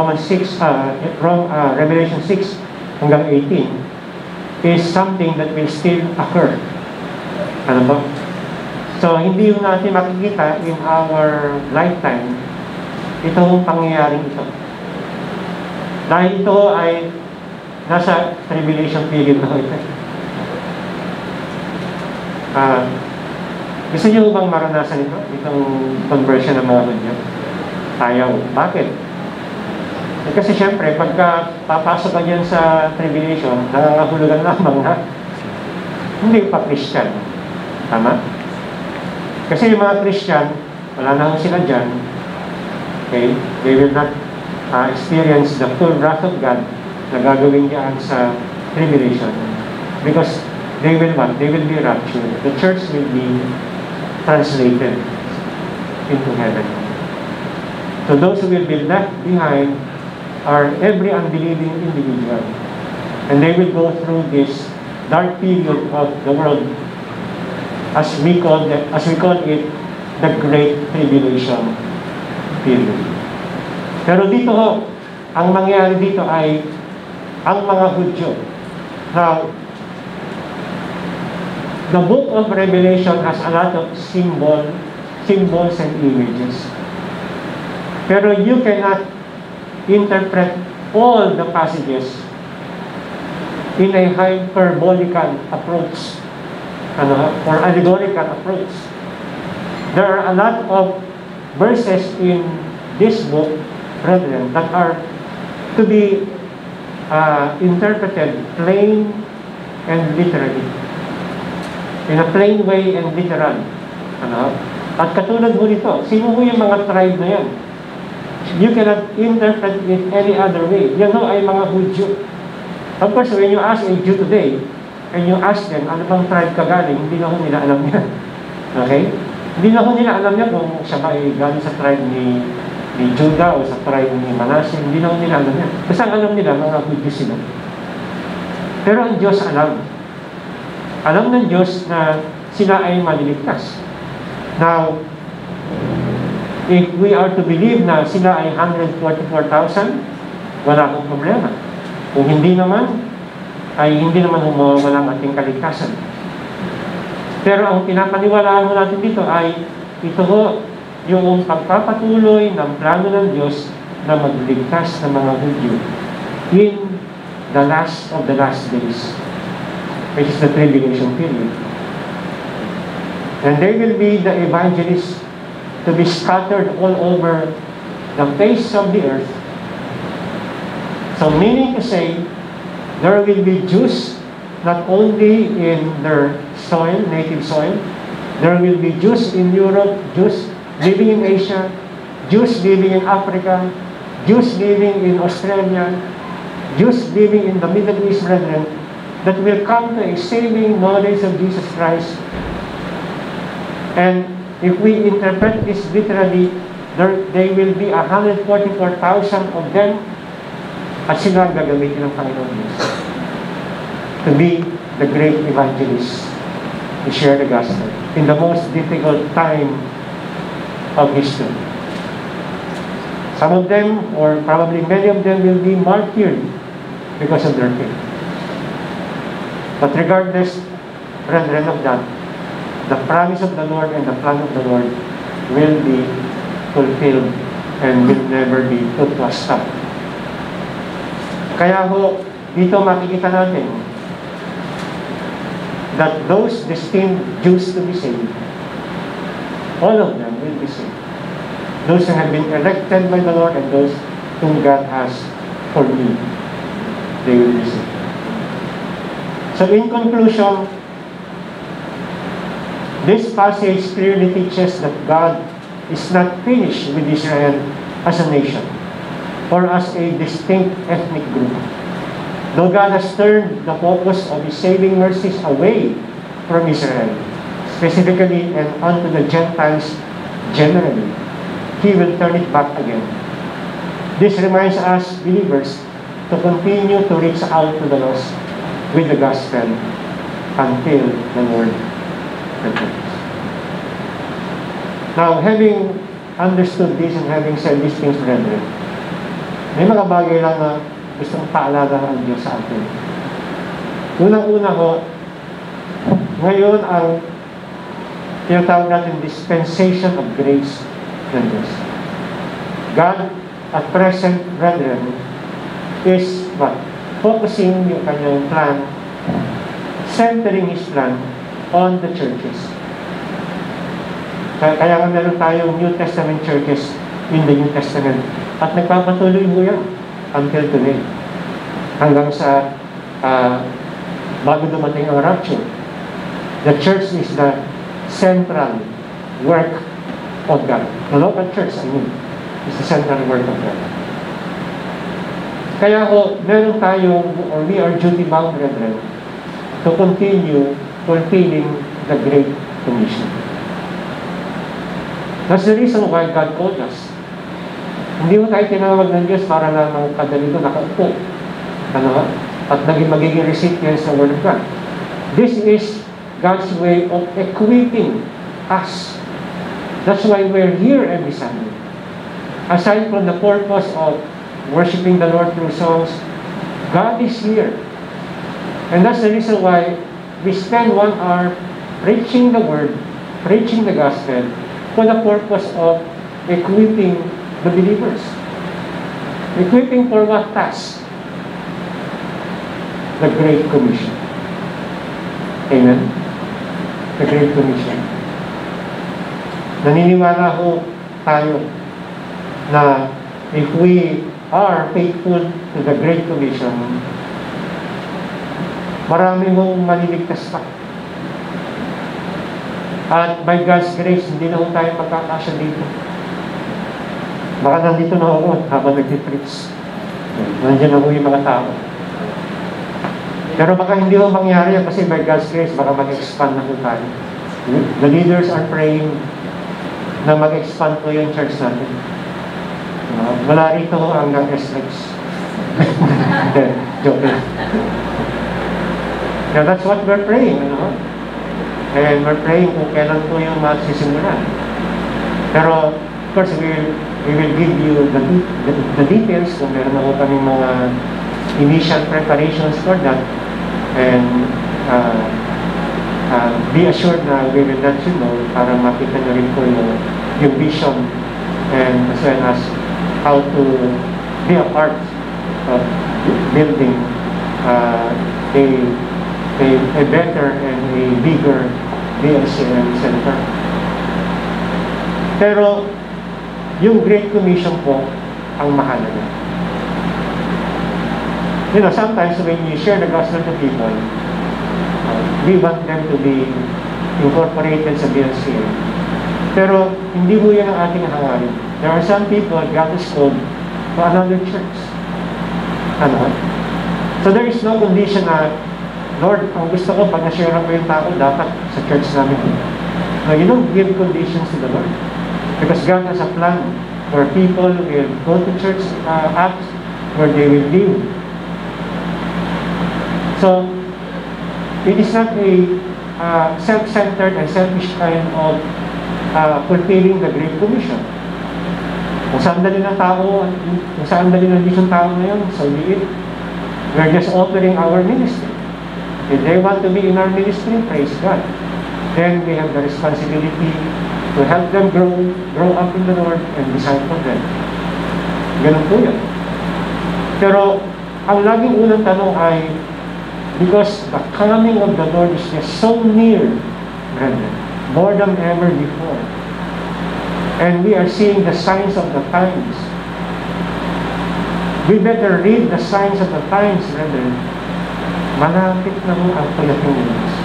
Revelation 6 hanggang 18, is something that will still occur. Ano ba? So hindi yung natin makikita in our lifetime itong pangyayaring ito. Dahil ito ay nasa tribulation period na ito. Gusto niyo bang maranasan ito? Itong conversion ng mga Hudyo? Ayaw. Bakit? Kasi syempre, pagka papasok ka dyan sa tribulation, nangangahulugan lamang na hindi pa Christian. Tama? Kasi yung mga Christian, wala na sila dyan. Okay? They will not experience the full wrath of God na gagawin dyan sa tribulation. Because they will what? They will be raptured. The church will be translated into heaven. So those who will be left behind are every unbelieving individual. And they will go through this dark period of the world as we call it, the Great Tribulation period. Pero dito ho, ang mangyayari dito ay ang mga Hudyo. Now, the book of Revelation has a lot of symbols and images. Pero you cannot interpret all the passages in a hyperbolical approach or allegorical approach. There are a lot of verses in this book, brethren, that are to be interpreted plain and literally. In a plain way and literal. At katulad mo nito, sino mo yung mga tribe na yan? You cannot interpret it any other way. Yan ho ay mga Hudyo. Of course, when you ask a Jew today, and you ask them, ano bang tribe ka galing, hindi na ho nila alam yan. Okay? Hindi na ho nila alam yan kung siya ba ay galing sa tribe ni Judah o sa tribe ni Manasseh. Hindi na ho nila alam yan. Kasi ang alam nila, mga Hudyo sila. Pero ang Diyos alam. Alam ng Diyos na sila ay maliligtas. Now, if we are to believe na sila ay 144,000, wala akong problema. Kung hindi naman, ay hindi naman humawala ang ating kaligtasan. Pero ang pinapaniwalaan mo natin dito ay ito ho, yung pagpapatuloy ng plano ng Diyos na magligtas ng mga Hudyo in the last of the last days, which is the tribulation period. And there will be the evangelists to be scattered all over the face of the earth. So meaning to say, there will be Jews not only in their soil, native soil, there will be Jews in Europe, Jews living in Asia, Jews living in Africa, Jews living in Australia, Jews living in the Middle East, brethren, that will come to a saving knowledge of Jesus Christ. And if we interpret this literally, there will be 144,000 of them at sila ang gagamitin ng Panginoon Jesus to be the great evangelists to share the gospel in the most difficult time of history. Some of them, or probably many of them, will be martyred because of their faith. But regardless, brethren, of that, the promise of the Lord and the plan of the Lord will be fulfilled and will never be put to a stop. Kaya ho, dito makikita natin that those destined Jews to be saved, all of them will be saved. Those who have been elected by the Lord and those whom God has foreknew, they will be saved. So in conclusion, this passage clearly teaches that God is not finished with Israel as a nation or as a distinct ethnic group. Though God has turned the focus of His saving mercies away from Israel, specifically, and onto the Gentiles generally, He will turn it back again. This reminds us, believers, to continue to reach out to the lost with the gospel until the Lord returns. Now, having understood this and having said these things, brethren, may mga bagay lang na gustong paalala ng Diyos sa atin. Unang-una ho, ngayon ang tinatawag natin dispensation of grace ng Diyos. God, at present, brethren, is what? Focusing yung kanyang plan, centering His plan on the churches. Kaya nga meron tayong New Testament churches in the New Testament. At nagpapatuloy mo yan until today. Hanggang sa bago dumating ang rapture. The church is the central work of God. The local church, I mean, is the central work of God. Kaya ho, meron tayong, or we are duty-bound, brethren, to continue fulfilling the Great Commission. That's the reason why God called us. Hindi mo tayo tinawag ng Diyos para lamang kadalito nakaupo. At magiging recipients ng Word of God. This is God's way of equipping us. That's why we're here every Sunday. Aside from the purpose of worshiping the Lord through songs, God is here. And that's the reason why we spend 1 hour preaching the Word, preaching the Gospel, for the purpose of equipping the believers. Equipping for what task? The Great Commission. Amen? The Great Commission. Naniniwala ho tayo na if we are faithful to the Great Commission, marami mong maliligtas pa. At by God's grace, hindi na ho tayo magkakasya dito. Baka nandito na ako habang nag-preach. Nandiyan na ho yung mga tao. Pero baka hindi ho mangyari kasi by God's grace, baka mag-expand na ho tayo. The leaders are praying na mag-expand po yung church natin. Wala rito ho hanggang SLEX. Joke lang. Now that's what we're praying, And we're praying kung kailan po yung magsisimula. Pero, of course, we will give you the details kung meron na po kami mga initial preparations for that. And be assured na we will let you know para makita nyo rin po yung vision and as well as how to be a part of building uh, a better and a bigger DLCM center. Pero yung Great Commission po ang mahalaga. You know, sometimes when you share the gospel to people, we want them to be incorporated sa DLCM. Pero hindi po yan ang ating hangarin. There are some people God is called to another church. Ano? So there is no condition na, Lord, ang gusto ko pag na-share ko yung tao, dapat sa church namin. No, you don't give conditions to the Lord. Because God has a plan where people will go to church acts where they will live. So, it is not a self-centered and selfish kind of fulfilling the Great Commission. Kung saan dali ng tao, kung saan dali ng mission tao ngayon, so be it. We're just offering our ministry. If they want to be in our ministry, praise God. Then we have the responsibility to help them grow up in the Lord and disciple them. Ganun po yan. Pero, ang laging unang tanong ay, because the coming of the Lord is just so near, brethren, more than ever before. And we are seeing the signs of the times. We better read the signs of the times, brethren. Malapit na mo ang pagdating ng Diyos.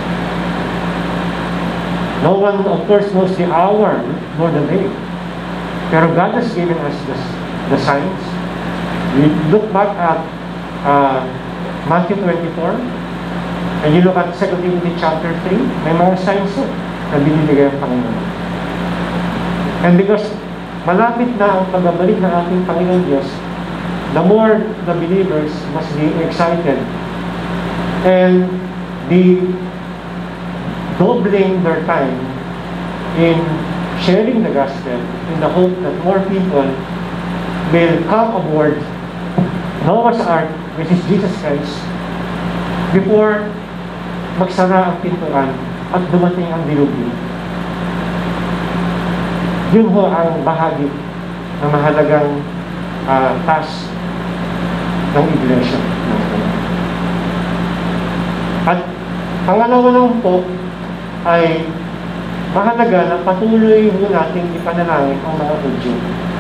No one, of course, knows the hour nor the day. Pero God has given us the signs. We look back at Matthew 24, and you look at 2 Timothy chapter 3, may mga signs na binibigay ang Panginoon. And because malapit na ang pagbabalik ng ating Panginoon Diyos, the more the believers must be excited and be doubling their time in sharing the gospel in the hope that more people will come aboard Noah's Ark, which is Jesus Christ, before magsara ang pintuan at dumating ang dilubyo. Yun ho ang bahagi na mahalagang task ng iglesia. At pangalawa naman po ay mahalaga na patuloy mo natin ipanalangin ang mga Hudyo.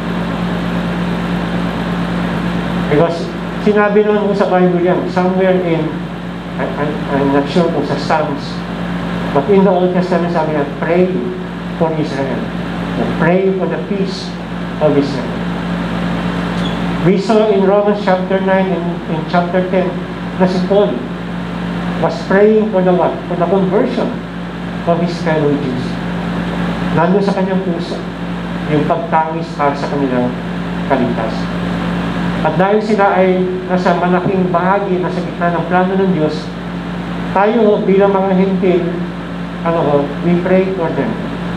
Because sinabi naman mo sa Bible yan, somewhere in, I'm not sure kung sa Psalms, but in the Old Testament sabi na, pray for Israel. Pray for the peace of Israel. We saw in Romans chapter 9 and in chapter 10 na si Paul was praying for the what? For the conversion of his fellow Jews. Nandun sa kanyang puso yung pagtangis para sa kanilang kaligtasan. At dahil sila ay nasa malaking bahagi, nasa gitna ng plano ng Diyos, tayo bilang mga Hentil, we pray for them.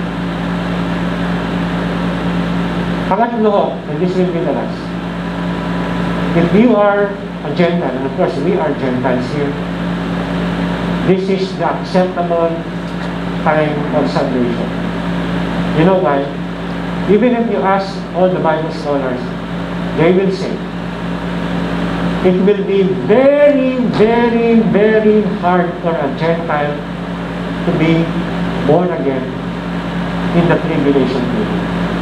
Pangatlo, and this will be the last. If you are a Gentile, and of course we are Gentiles here, this is the acceptable time of salvation. You know why? Even if you ask all the Bible scholars, they will say, it will be very, very, very hard for a Gentile to be born again in the tribulation period.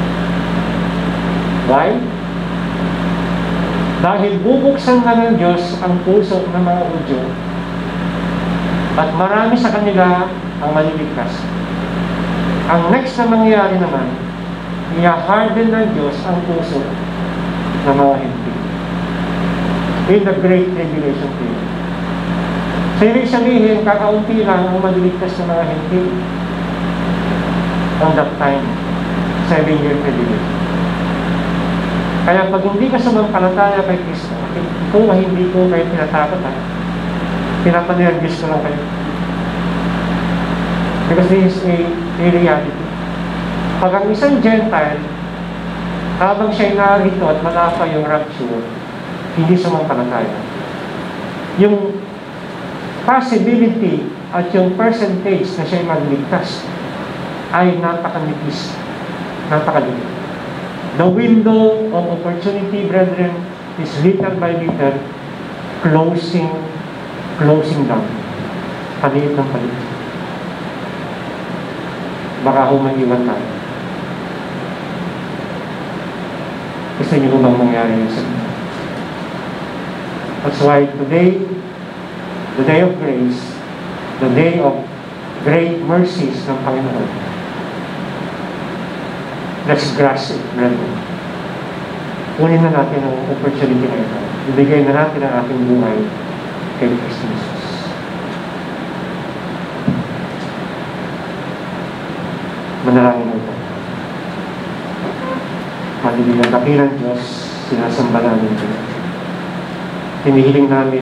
Why? Dahil bubuksan na ng Diyos ang puso ng mga Hudyo at marami sa kanila ang maliligtas. Ang next na mangyayari naman, i-harden ng Diyos ang puso ng mga Hentil in the Great Tribulation period. So, ibig sabihin, kakaunti lang ang maliligtas ng mga Hentil on that time, 7-year tribulation. Kaya pag hindi ka sumampalataya kay Kristo, kung hindi ko kayo tinatakot, pinapanervyos ko lang kayo. Because this is a reality. Pag ang isang Gentile, habang siya'y narito at malapa yung rapture, hindi sumampalataya. Yung possibility at yung percentage na siya'y magligtas ay napakanipis. Napakalimit. The window of opportunity, brethren, is little by little closing closing down. Paliit ng paliit. Baka humaniwan tayo. Gusto niyo bang mangyari yun sa inyo? That's why today, the day of grace, the day of great mercies ng Panginoon, let's grasp it, brethren. Kunin na natin ang opportunity na ito. Ibigay na natin ang ating buhay kay Kristo Jesus. Manalangin mo ito. Malilig ang dakilang Diyos, sinasamba namin ito. Hinihiling namin